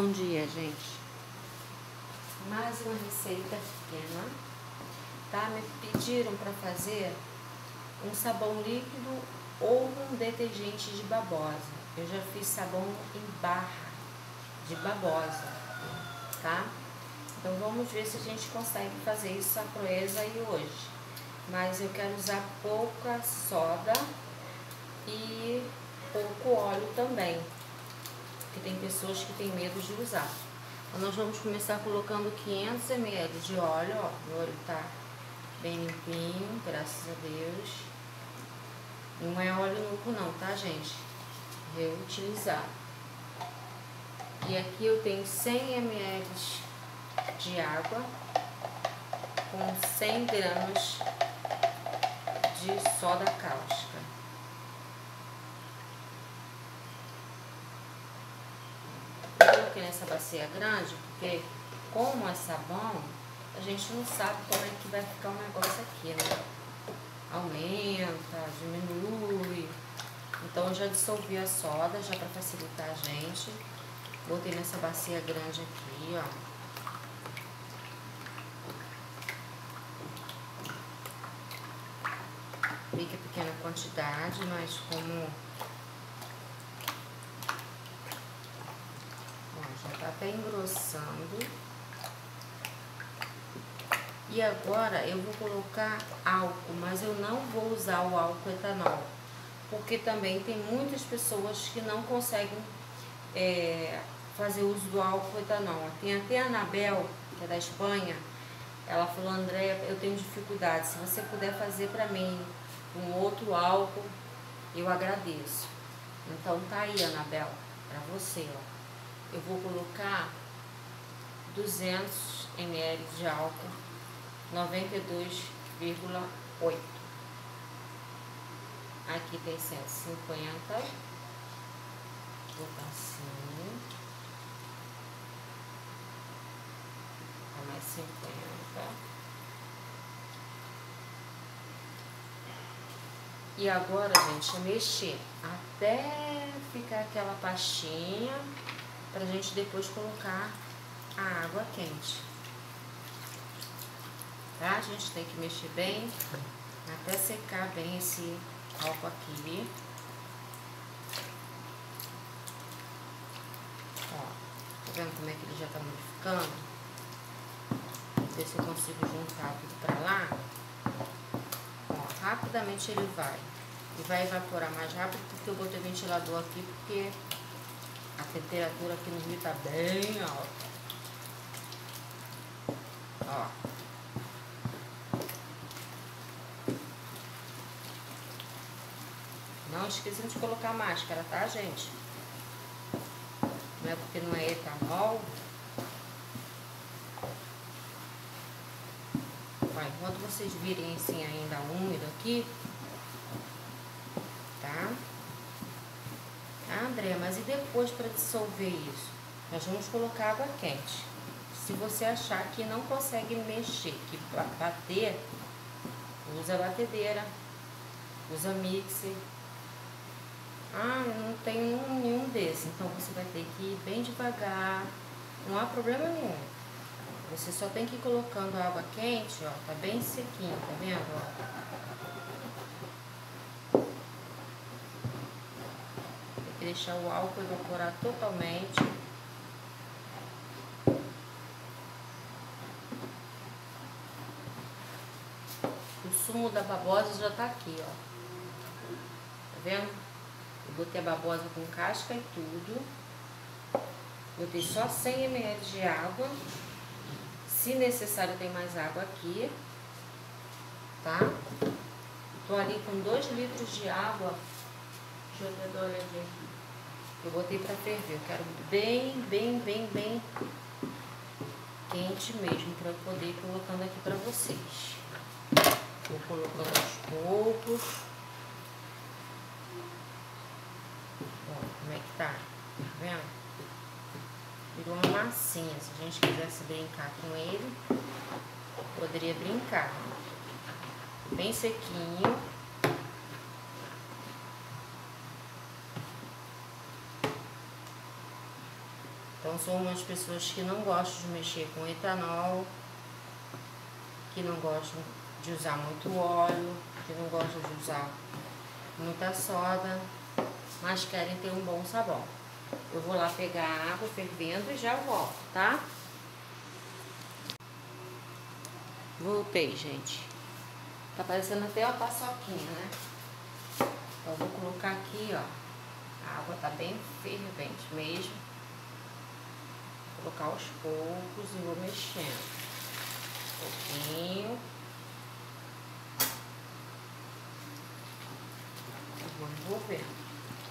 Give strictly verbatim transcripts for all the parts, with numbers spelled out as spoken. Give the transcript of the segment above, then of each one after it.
Bom dia, gente. Mais uma receita pequena, tá? Me pediram para fazer um sabão líquido ou um detergente de babosa. Eu já fiz sabão em barra de babosa, tá? Então vamos ver se a gente consegue fazer isso a proeza aí hoje. Mas eu quero usar pouca soda e pouco óleo também, porque tem pessoas que têm medo de usar. Então nós vamos começar colocando quinhentos mililitros de óleo, ó. Meu óleo tá bem limpinho, graças a Deus. Não é óleo novo não, tá, gente? Reutilizado. E aqui eu tenho cem mililitros de água com cem gramas de soda cáustica. Eu coloquei nessa bacia grande porque, como é sabão, a gente não sabe como é que vai ficar o negócio aqui, né? Aumenta, diminui. Então eu já dissolvi a soda, já para facilitar a gente. Botei nessa bacia grande aqui, ó. Vi que é pequena quantidade, mas como... Ó, já tá até engrossando. E agora eu vou colocar álcool, mas eu não vou usar o álcool etanol, porque também tem muitas pessoas que não conseguem é, fazer uso do álcool etanol. Tem até a Anabel, que é da Espanha, ela falou: Andréia, eu tenho dificuldade, se você puder fazer pra mim um outro álcool, eu agradeço. Então tá aí, Anabel, pra você, ó. Eu vou colocar duzentos mililitros de álcool, noventa e dois vírgula oito. Aqui tem cento e cinquenta. Vou botar assim. Mais cinquenta. E agora, gente, é mexer até ficar aquela pastinha pra gente depois colocar a água quente. Tá? A gente tem que mexer bem até secar bem esse álcool aqui. Ó, tá vendo como é que ele já tá modificando? Ver se eu consigo juntar tudo pra lá. Ó, rapidamente ele vai. E vai evaporar mais rápido porque eu botei o ventilador aqui, porque a temperatura aqui no Rio tá bem alta. Ó. Não esqueçam de colocar máscara, tá, gente? Não é porque não é etanol. Ó, enquanto vocês virem assim ainda úmido aqui, tá? Ah, André, mas e depois para dissolver isso? Nós vamos colocar água quente. Se você achar que não consegue mexer, que bater, usa batedeira, usa mixer. Ah, eu não tenho nenhum desses, então você vai ter que ir bem devagar, não há problema nenhum. Você só tem que ir colocando água quente, ó, tá bem sequinho, tá vendo, ó? Tem que deixar o álcool evaporar totalmente. O sumo da babosa já tá aqui, ó. Tá vendo? Eu botei a babosa com casca e tudo. Botei só cem mililitros de água. Se necessário, tem mais água aqui. Tá? Tô ali com dois litros de água. Deixa eu dar uma olhadinha aqui. Eu botei pra ferver. Eu quero bem, bem, bem, bem quente mesmo, pra eu poder ir colocando aqui pra vocês. Vou colocando aos poucos. Como é que tá? Tá vendo? Virou uma massinha. Se a gente quisesse brincar com ele, poderia brincar. Bem sequinho. Então Então, são umas pessoas que não gostam de mexer com etanol, que não gostam de usar muito óleo, que não gostam de usar muita soda, mas querem ter um bom sabão. Eu vou lá pegar a água fervendo e já volto, tá? Voltei, gente. Tá parecendo até uma paçoquinha, né? Então, eu vou colocar aqui, ó. A água tá bem fervente mesmo. Vou colocar aos poucos e vou mexendo. Um pouquinho. E vou envolvendo.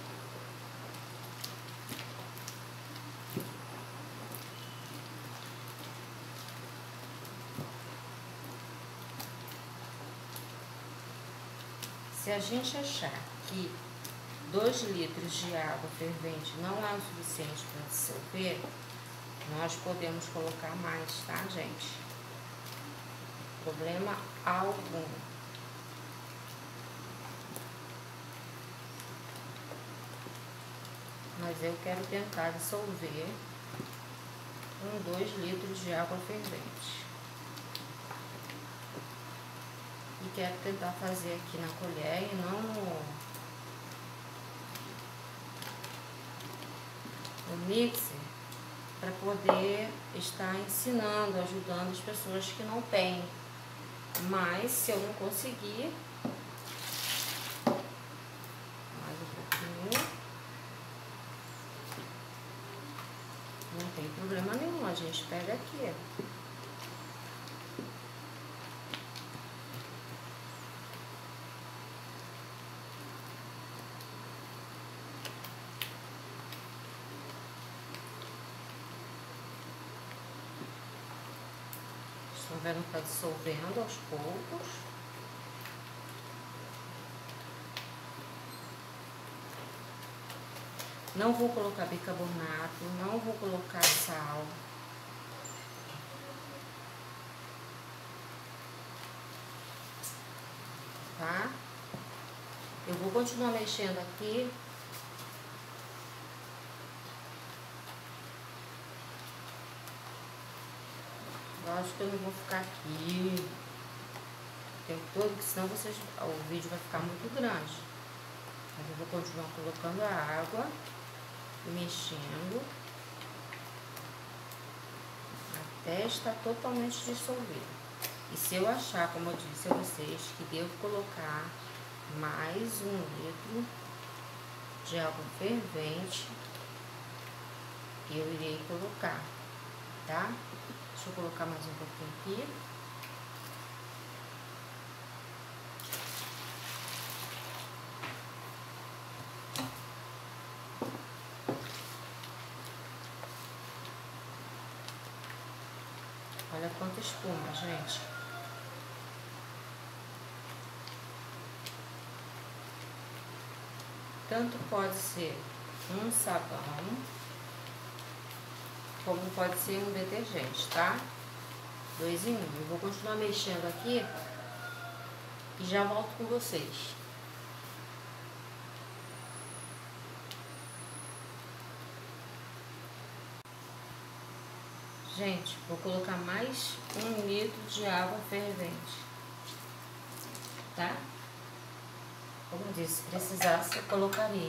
Se a gente achar que dois litros de água fervente não é o suficiente para dissolver, nós podemos colocar mais, tá, gente? Problema algum. Mas eu quero tentar dissolver com dois litros de água fervente. E quero tentar fazer aqui na colher e não no, no mixer, para poder estar ensinando, ajudando as pessoas que não têm. Mas se eu não conseguir, mais um pouquinho, não tem problema nenhum, a gente pega aqui. Estão vendo que tá dissolvendo aos poucos. Não vou colocar bicarbonato, não vou colocar sal. Tá? Eu vou continuar mexendo aqui. Eu acho que eu não vou ficar aqui o tempo todo, porque senão vocês, o vídeo vai ficar muito grande. Mas eu vou continuar colocando a água, mexendo, até estar totalmente dissolvido. E se eu achar, como eu disse a vocês, que devo colocar mais um litro de água fervente, eu irei colocar, tá? Deixa eu colocar mais um pouquinho aqui. Olha quanta espuma, gente. Tanto pode ser um sabão, como pode ser um detergente, tá? Dois em um. Eu vou continuar mexendo aqui e já volto com vocês. Gente, vou colocar mais um litro de água fervente, tá? Como eu disse, se precisasse, eu colocaria.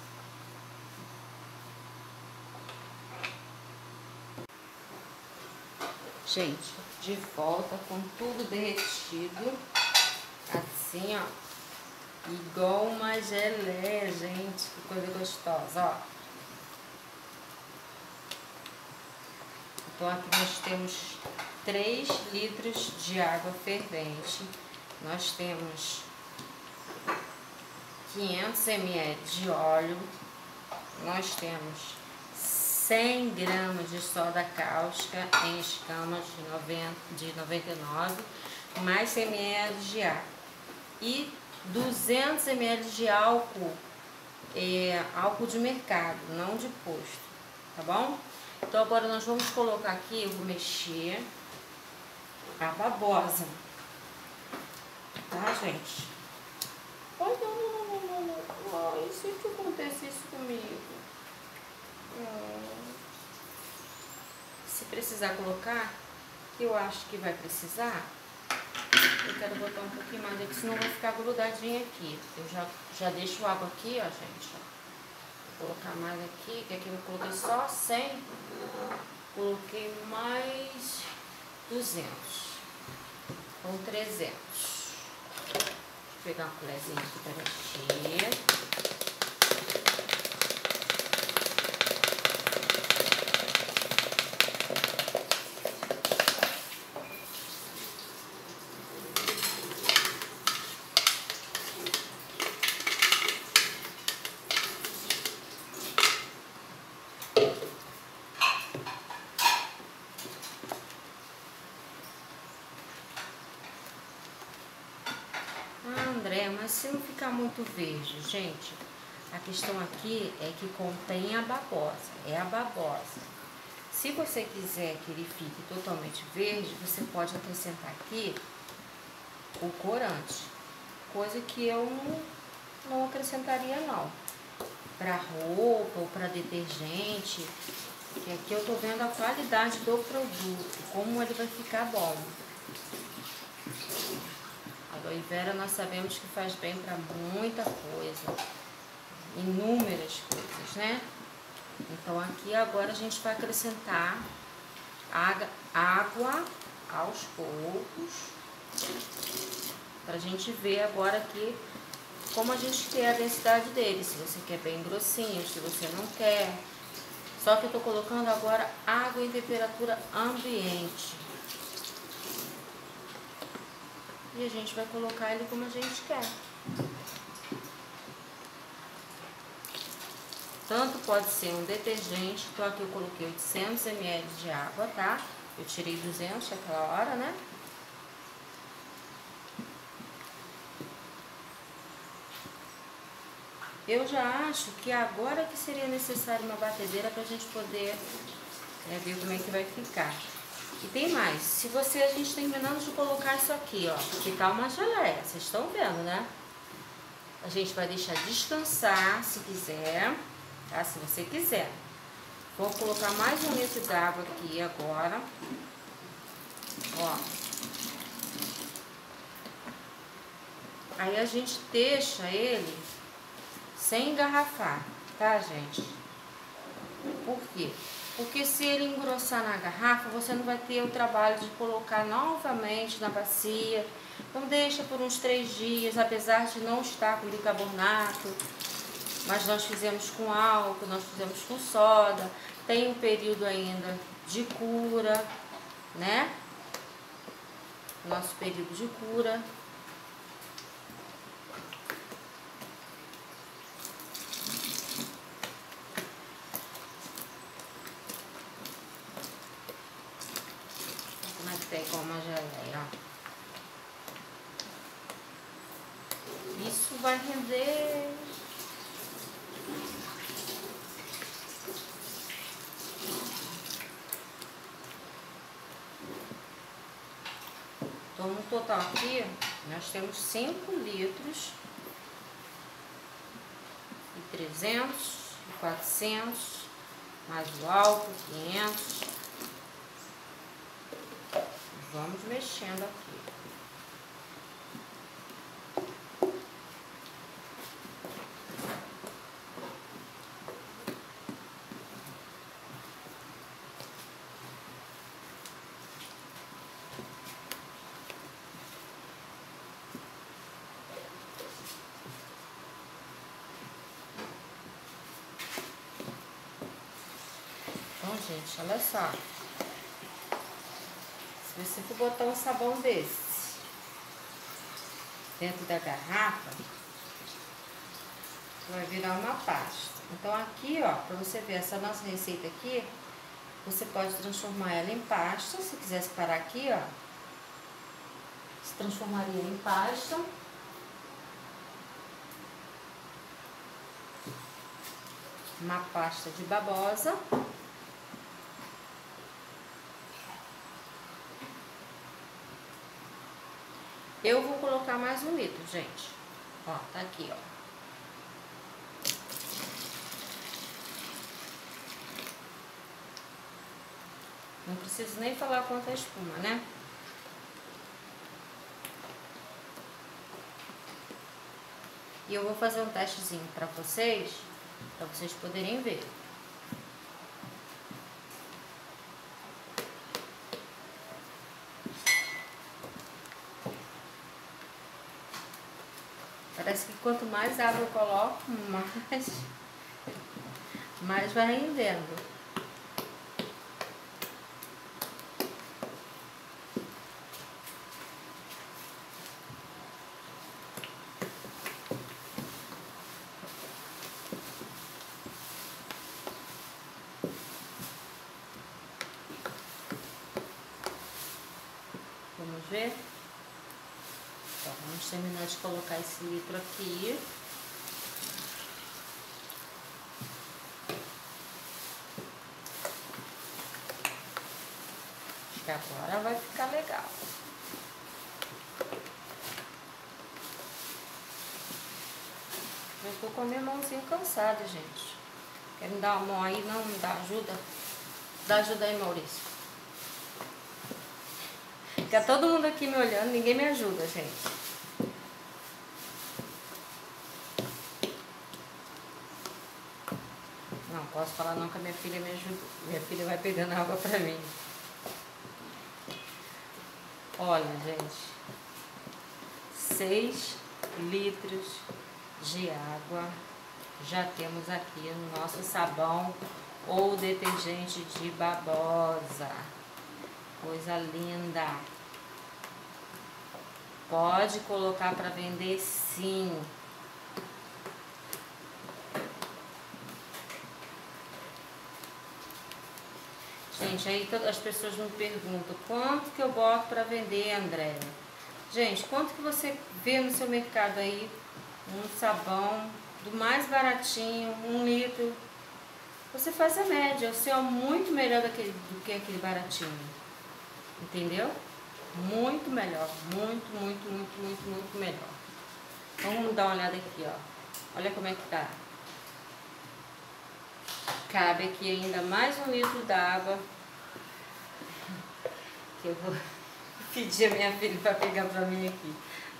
Gente, de volta com tudo derretido, assim, ó, igual uma geleia, gente, que coisa gostosa, ó. Então, aqui nós temos três litros de água fervente, nós temos quinhentos mililitros de óleo, nós temos cem gramas de soda cáustica em escamas de noventa e nove, mais cem mililitros de água e duzentos mililitros de álcool, é, álcool de mercado, não de posto, tá bom? Então agora nós vamos colocar aqui, eu vou mexer a babosa, tá, gente? Ai, não, não, não, não, não, ai, se que acontece isso comigo? Hum. precisar colocar, eu acho que vai precisar, eu quero botar um pouquinho mais aqui, senão vai ficar grudadinho aqui. Eu já, já deixo água aqui, ó, gente, ó. Vou colocar mais aqui, que aqui eu coloquei só cem, coloquei mais duzentos, com trezentos. Deixa eu pegar uma colherzinha aqui para mexer. André, mas se não ficar muito verde, gente, a questão aqui é que contém a babosa, é a babosa. Se você quiser que ele fique totalmente verde, você pode acrescentar aqui o corante, coisa que eu não, não acrescentaria não, para roupa ou para detergente, que aqui eu tô vendo a qualidade do produto, como ele vai ficar bom. A aloe vera nós sabemos que faz bem para muita coisa, inúmeras coisas, né? Então aqui agora a gente vai acrescentar água aos poucos, pra gente ver agora aqui como a gente quer a densidade dele, se você quer bem grossinho, se você não quer. Só que eu tô colocando agora água em temperatura ambiente. E a gente vai colocar ele como a gente quer. Tanto pode ser um detergente, então aqui eu coloquei oitocentos mililitros de água, tá? Eu tirei duzentos naquela hora, né? Eu já acho que agora que seria necessário uma batedeira pra gente poder é, ver como é que vai ficar. E tem mais, se você, a gente terminando de colocar isso aqui, ó, que tá uma geleia, vocês estão vendo, né? A gente vai deixar descansar, se quiser, tá? Se você quiser. Vou colocar mais um litro d'água aqui agora, ó. Aí a gente deixa ele sem engarrafar, tá, gente? Por quê? Porque se ele engrossar na garrafa, você não vai ter o trabalho de colocar novamente na bacia. Então deixa por uns três dias, apesar de não estar com bicarbonato, mas nós fizemos com álcool, nós fizemos com soda. Tem um período ainda de cura, né? Nosso período de cura. Tem como uma geleia, ó. Isso vai render então no total aqui nós temos cinco litros e trezentos e quatrocentos mais o álcool quinhentos. Vamos mexendo aqui. Então, gente, olha só. Se você for botar um sabão desse dentro da garrafa, vai virar uma pasta. Então aqui, ó, pra você ver essa nossa receita aqui, você pode transformar ela em pasta. Se quiser separar aqui, ó, se transformaria em pasta. Uma pasta de babosa. Eu vou colocar mais um litro, gente. Ó, tá aqui, ó. Não preciso nem falar quanto a espuma, né? E eu vou fazer um testezinho pra vocês, pra vocês poderem ver. Parece que quanto mais água eu coloco, mais, mais vai rendendo. Vamos ver? Então, vamos terminar de colocar esse litro aqui. Acho que agora vai ficar legal. Eu tô com a minha mãozinha cansada, gente. Quer me dar uma mão aí? Não, me dá ajuda? Dá ajuda aí, Maurício. Fica todo mundo aqui me olhando, ninguém me ajuda, gente. Não posso falar não que a minha filha me ajuda. Minha filha vai pegando água pra mim. Olha, gente. seis litros de água. Já temos aqui o nosso sabão ou detergente de babosa. Coisa linda. Pode colocar para vender, sim. Gente, aí as pessoas me perguntam, quanto que eu boto para vender, Andréia? Gente, quanto que você vê no seu mercado aí um sabão do mais baratinho, um litro? Você faz a média, o seu é muito melhor daquele, do que aquele baratinho. Entendeu? Muito melhor, muito, muito, muito, muito, muito melhor. Então, vamos dar uma olhada aqui, ó. Olha como é que tá. Cabe aqui ainda mais um litro d'água. Que eu vou pedir a minha filha para pegar pra mim aqui.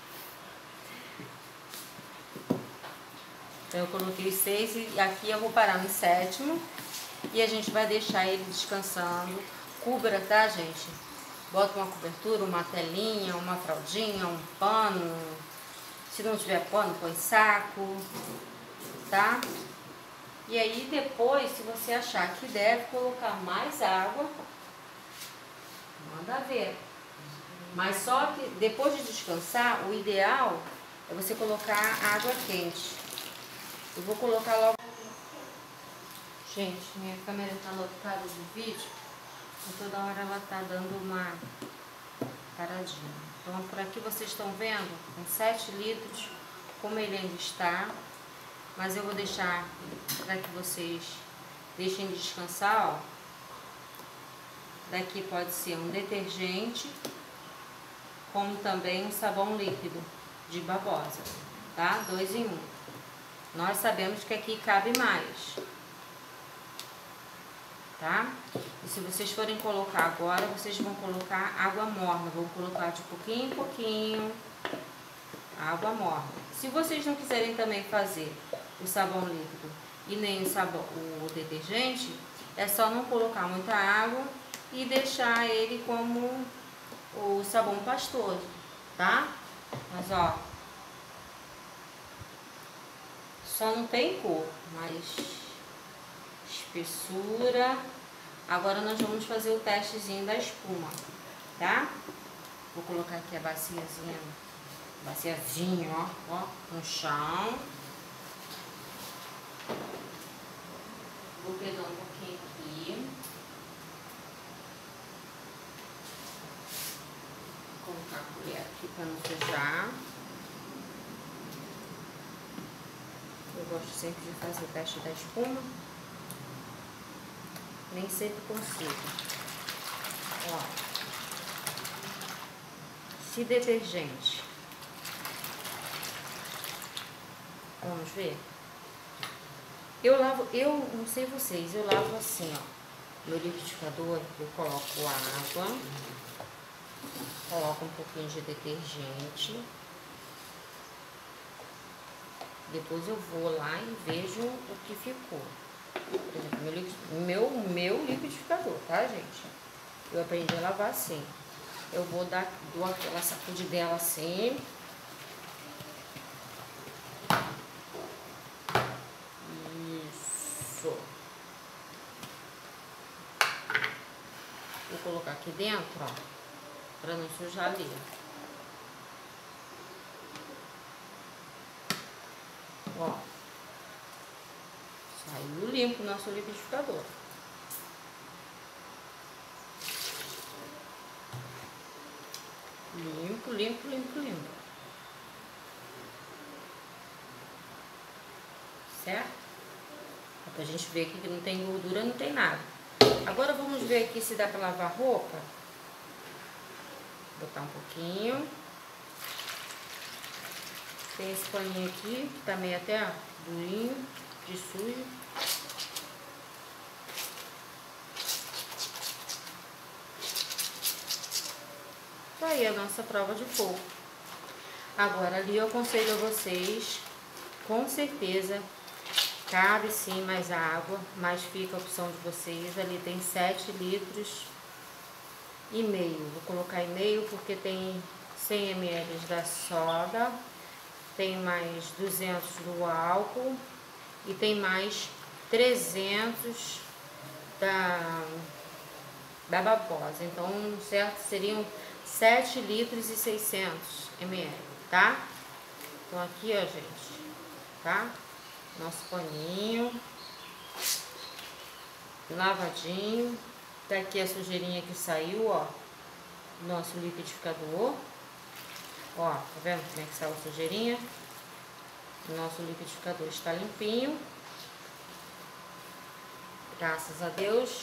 Então, eu coloquei seis e aqui eu vou parar no sétimo. E a gente vai deixar ele descansando. Cubra, tá, gente? Bota uma cobertura, uma telinha, uma fraldinha, um pano. Se não tiver pano, põe saco, tá? E aí depois, se você achar que deve colocar mais água, manda ver. Mas só que depois de descansar, o ideal é você colocar água quente. Eu vou colocar logo... Gente, minha câmera tá lotada de vídeo. E toda hora ela tá dando uma paradinha. Então, por aqui vocês estão vendo, com sete litros, como ele ainda está. Mas eu vou deixar para que vocês deixem descansar, ó. Daqui pode ser um detergente, como também um sabão líquido de babosa, tá? Dois em um. Nós sabemos que aqui cabe mais. Tá? E se vocês forem colocar agora, vocês vão colocar água morna. Vão colocar de pouquinho em pouquinho água morna. Se vocês não quiserem também fazer o sabão líquido e nem o, sabão, o detergente, é só não colocar muita água e deixar ele como o sabão pastoso, tá? Mas ó, só não tem cor, mas... espessura. Agora nós vamos fazer o testezinho da espuma, tá? Vou colocar aqui a baciazinha, baciazinho, ó, ó, no chão. Vou pegar um pouquinho aqui. Vou colocar a colher aqui para não sujar. Eu gosto sempre de fazer o teste da espuma. Nem sempre consigo. Ó. Se detergente. Vamos ver? Eu lavo, eu não sei vocês, eu lavo assim, ó. Meu liquidificador, eu coloco água, coloco um pouquinho de detergente. Depois eu vou lá e vejo o que ficou. Por exemplo, meu, meu, meu liquidificador, tá, gente? Eu aprendi a lavar assim. Eu vou dar, dou aquela sacudidela assim. Isso. Vou colocar aqui dentro, ó, pra não sujar ali. Ó. Saiu limpo o nosso liquidificador. Limpo, limpo, limpo, limpo. Certo? Pra gente ver aqui que não tem gordura, não tem nada. Agora vamos ver aqui se dá pra lavar roupa. Vou botar um pouquinho. Tem esse paninho aqui, que tá meio até ó, durinho, de sujo. Tá aí a nossa prova de fogo. Agora ali eu aconselho a vocês, com certeza, cabe sim mais água, mas fica a opção de vocês. Ali tem sete litros e meio. Vou colocar em meio porque tem cem mililitros da soda, tem mais duzentos do álcool e tem mais trezentos da, da babosa. Então, certo, seriam sete litros e seiscentos mililitros, tá? Então aqui, ó, gente, tá? Nosso paninho lavadinho. Tá aqui a sujeirinha que saiu, ó, nosso liquidificador. Ó, tá vendo como é que saiu a sujeirinha? O nosso liquidificador está limpinho. Graças a Deus.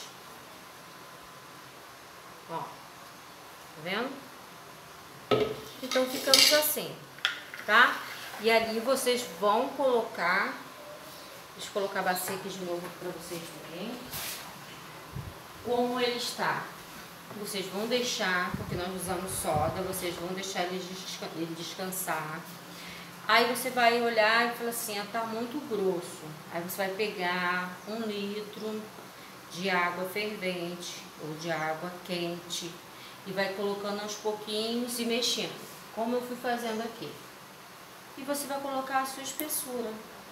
Ó, tá vendo? Então ficamos assim, tá? E ali vocês vão colocar, deixa eu colocar a bacia aqui de novo para vocês verem como ele está. Vocês vão deixar, porque nós usamos soda, vocês vão deixar ele, desca ele descansar. Aí você vai olhar e fala assim, ah, tá muito grosso. Aí você vai pegar um litro de água fervente ou de água quente e vai colocando aos pouquinhos e mexendo, como eu fui fazendo aqui. E você vai colocar a sua espessura.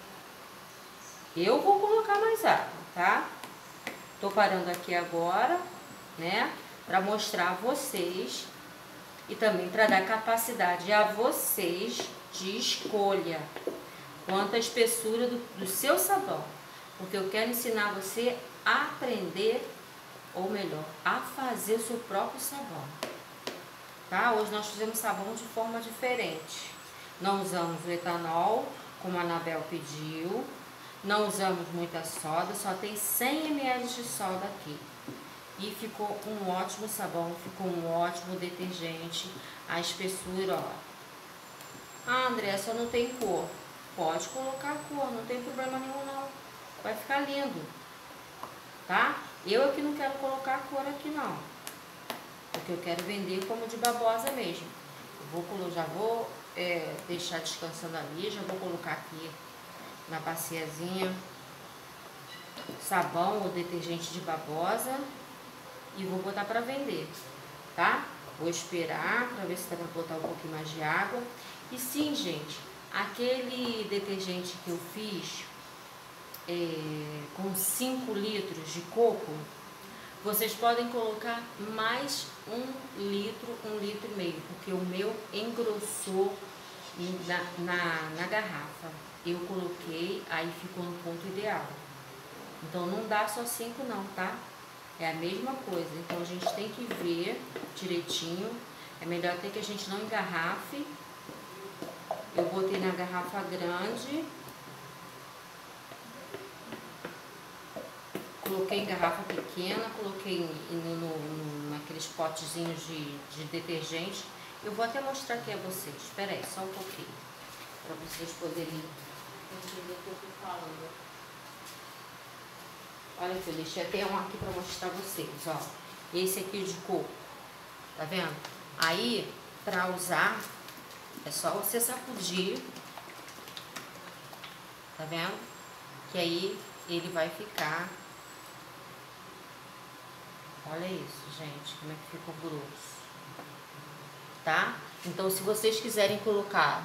Eu vou colocar mais água, tá? Tô parando aqui agora, né? Para mostrar a vocês e também para dar capacidade a vocês de escolha quanto à espessura do, do seu sabão. Porque eu quero ensinar você a aprender, ou melhor, a fazer o seu próprio sabão. Tá? Hoje nós fizemos sabão de forma diferente. Não usamos o etanol, como a Anabel pediu. Não usamos muita soda, só tem cem mililitros de soda aqui. E ficou um ótimo sabão, ficou um ótimo detergente. A espessura, ó. Ah, André, só não tem cor. Pode colocar cor, não tem problema nenhum não. Vai ficar lindo. Tá? Eu aqui não quero colocar cor aqui não. Porque eu quero vender como de babosa mesmo. Eu vou, já vou é, deixar descansando ali, já vou colocar aqui na baciazinha sabão ou detergente de babosa e vou botar para vender, tá? Vou esperar para ver se dá para botar um pouquinho mais de água. E sim, gente, aquele detergente que eu fiz é, com cinco litros de coco, vocês podem colocar mais um litro, um litro e meio, porque o meu engrossou na, na, na garrafa. Eu coloquei, aí ficou no ponto ideal. Então não dá só cinco não, tá? É a mesma coisa. Então a gente tem que ver direitinho. É melhor até que a gente não engarrafe. Eu botei na garrafa grande. Coloquei em garrafa pequena, coloquei no, no, no, naqueles potezinhos de, de detergente. Eu vou até mostrar aqui a vocês. Espera aí, só um pouquinho. Para vocês poderem entender o que eu tô falando. Olha aqui, eu deixei até um aqui pra mostrar vocês, ó. Esse aqui de coco, tá vendo? Aí, pra usar, é só você sacudir, tá vendo? Que aí ele vai ficar... Olha isso, gente, como é que ficou grosso, tá? Então, se vocês quiserem colocar,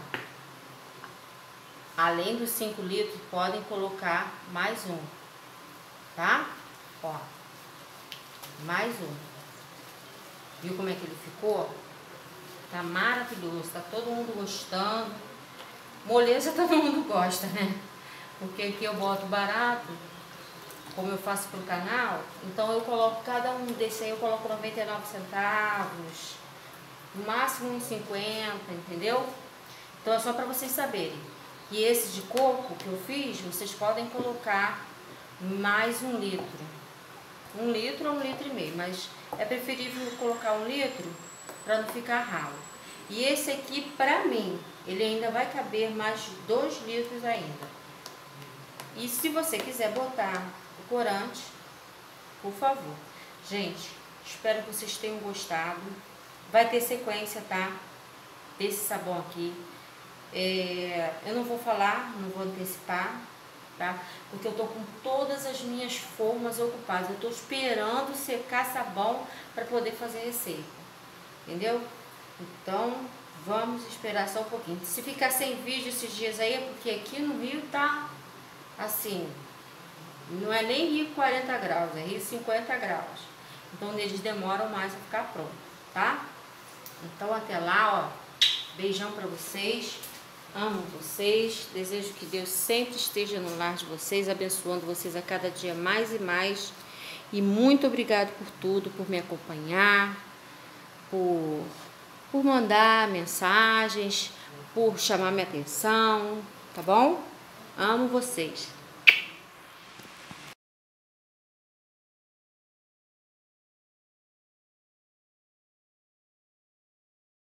além dos cinco litros, podem colocar mais um, tá? Ó, mais um. Viu como é que ele ficou? Tá maravilhoso, tá todo mundo gostando. Moleza todo mundo gosta, né? Porque aqui eu boto barato, como eu faço pro canal, então eu coloco cada um desse aí, eu coloco noventa e nove centavos, no máximo uns cinquenta, entendeu? Então é só para vocês saberem. E esse de coco que eu fiz, vocês podem colocar mais um litro. Um litro ou um litro e meio, mas é preferível colocar um litro para não ficar ralo. E esse aqui, pra mim, ele ainda vai caber mais dois litros ainda. E se você quiser botar o corante, por favor. Gente, espero que vocês tenham gostado. Vai ter sequência, tá? Desse sabão aqui. É, eu não vou falar, não vou antecipar, tá? Porque eu tô com todas as minhas formas ocupadas. Eu tô esperando secar sabão para poder fazer receita. Entendeu? Então, vamos esperar só um pouquinho. Se ficar sem vídeo esses dias aí, é porque aqui no Rio tá assim, não é nem Rio quarenta graus, é Rio cinquenta graus. Então, eles demoram mais a ficar pronto, tá? Então, até lá, ó, beijão pra vocês. Amo vocês, desejo que Deus sempre esteja no lar de vocês, abençoando vocês a cada dia mais e mais. E muito obrigado por tudo, por me acompanhar, por, por mandar mensagens, por chamar minha atenção, tá bom? Amo vocês.